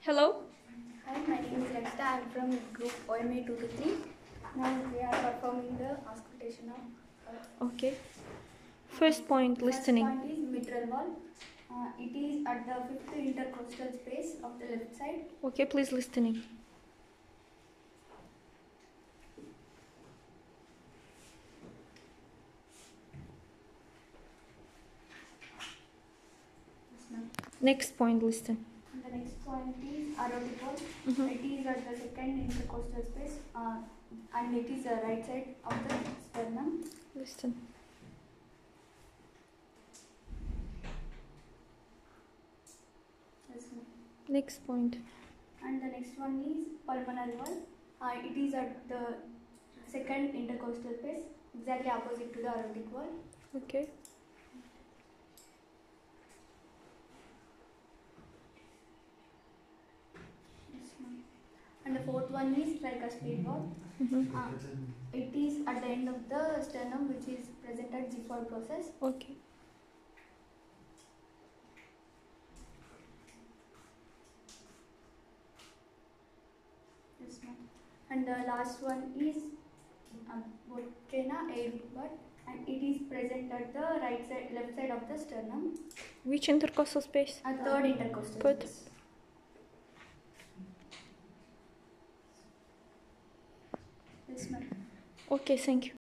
Hello. Hi, my name is Rakshita. I am from group OMA 2 to 3. Now we are performing the auscultation of. Okay. First point, listening. First point is mitral valve. It is at the fifth intercostal space of the left side. Okay, please listening. Next point, listen. And the next point is aortic valve. It is at the second intercostal space and it is the right side of the sternum. Listen. Next point. And the next one is pulmonary valve. It is at the second intercostal space, exactly opposite to the aortic valve. Okay. And the fourth one is tricuspid valve. It is at the end of the sternum, which is present at Gifford process. Okay. And the last one is Botrena air butt, and it is present at the left side of the sternum. Which intercostal space? Third intercostal Good. space. Yes, ma'am. Okay, thank you.